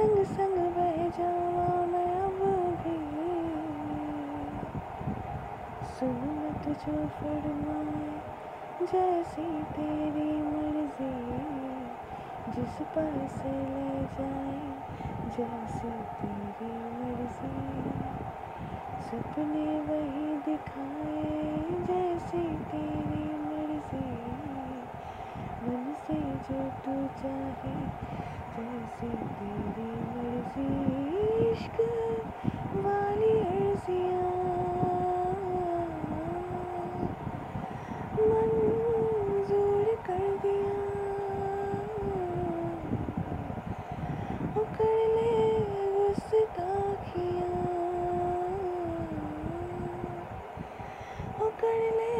संग संग बह जावा मैं अब भी, सुन मत जो फरमाए जैसी तेरी मर्जी, जिस पास ले जाए जैसी तेरी मर्जी, सपने वही दिखाए जैसी तेरी मर्जी, मन से जो तू चाहे जैसी तेरी मर्जी, इश्क वाली अर्जियाँ मंजूर कर दिया, ओ कर ले गुस्ताखियाँ, ओ कर ले